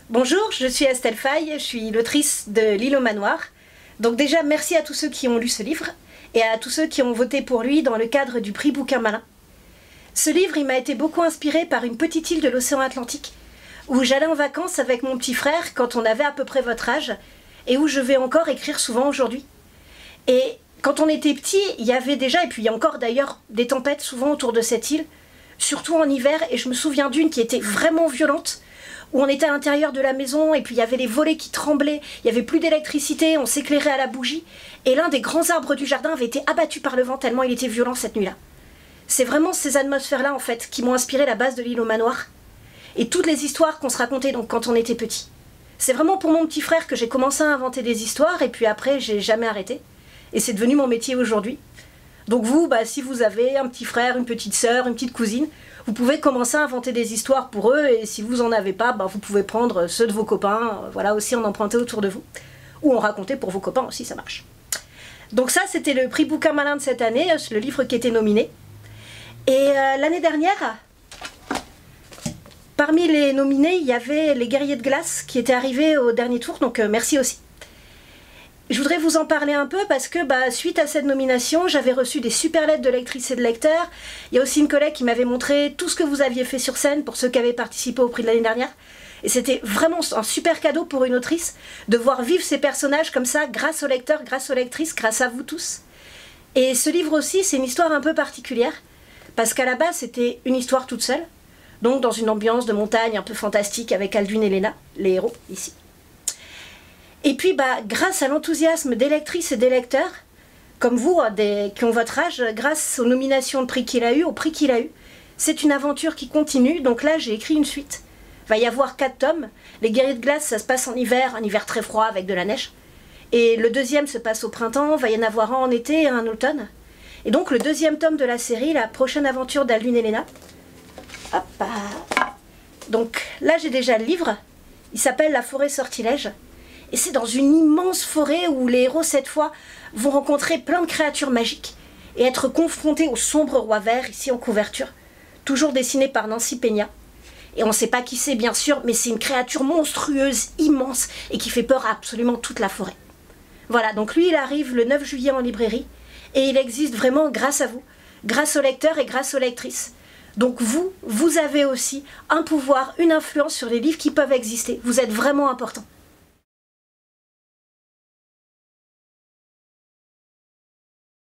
Bonjour, je suis Estelle Faye, je suis l'autrice de L'île au manoir. Donc déjà, merci à tous ceux qui ont lu ce livre et à tous ceux qui ont voté pour lui dans le cadre du prix Bouquin Malin. Ce livre, il m'a été beaucoup inspiré par une petite île de l'océan Atlantique où j'allais en vacances avec mon petit frère quand on avait à peu près votre âge et où je vais encore écrire souvent aujourd'hui. Et quand on était petit, il y avait déjà, et puis il y a encore d'ailleurs, des tempêtes souvent autour de cette île, surtout en hiver, et je me souviens d'une qui était vraiment violente, où on était à l'intérieur de la maison et puis il y avait les volets qui tremblaient, il n'y avait plus d'électricité, on s'éclairait à la bougie et l'un des grands arbres du jardin avait été abattu par le vent tellement il était violent cette nuit-là. C'est vraiment ces atmosphères-là en fait qui m'ont inspiré la base de L'île au manoir et toutes les histoires qu'on se racontait donc quand on était petit. C'est vraiment pour mon petit frère que j'ai commencé à inventer des histoires et puis après j'ai jamais arrêté et c'est devenu mon métier aujourd'hui. Donc vous, si vous avez un petit frère, une petite sœur, une petite cousine, vous pouvez commencer à inventer des histoires pour eux et si vous en avez pas, vous pouvez prendre ceux de vos copains, voilà aussi en emprunter autour de vous. Ou en raconter pour vos copains aussi, ça marche. Donc ça, c'était le prix Bouquin Malin de cette année, le livre qui était nominé. Et l'année dernière, parmi les nominés, il y avait Les Guerriers de Glace qui étaient arrivés au dernier tour, donc merci aussi. Je voudrais vous en parler un peu parce que suite à cette nomination, j'avais reçu des super lettres de lectrices et de lecteurs. Il y a aussi une collègue qui m'avait montré tout ce que vous aviez fait sur scène pour ceux qui avaient participé au prix de l'année dernière. Et c'était vraiment un super cadeau pour une autrice de voir vivre ces personnages comme ça grâce aux lecteurs, grâce aux lectrices, grâce à vous tous. Et ce livre aussi, c'est une histoire un peu particulière parce qu'à la base, c'était une histoire toute seule. Donc dans une ambiance de montagne un peu fantastique avec Aldwin et Léna, les héros ici. Et puis, grâce à l'enthousiasme des lectrices et des lecteurs, comme vous, qui ont votre âge, grâce aux nominations de prix qu'il a eu, au prix qu'il a eu, c'est une aventure qui continue. Donc là, j'ai écrit une suite. Il va y avoir 4 tomes. Les Guerriers de Glace, ça se passe en hiver, un hiver très froid avec de la neige. Et le deuxième se passe au printemps, il va y en avoir un en été et un en automne. Et donc le deuxième tome de la série, la prochaine aventure d'Aldwin et Léna. Hop. Donc là, j'ai déjà le livre. Il s'appelle La forêt sortilège. Et c'est dans une immense forêt où les héros, cette fois, vont rencontrer plein de créatures magiques et être confrontés au sombre roi vert, ici en couverture, toujours dessiné par Nancy Peña. Et on ne sait pas qui c'est, bien sûr, mais c'est une créature monstrueuse, immense, et qui fait peur à absolument toute la forêt. Voilà, donc lui, il arrive le 9 juillet en librairie, et il existe vraiment grâce à vous, grâce aux lecteurs et grâce aux lectrices. Donc vous avez aussi un pouvoir, une influence sur les livres qui peuvent exister. Vous êtes vraiment important.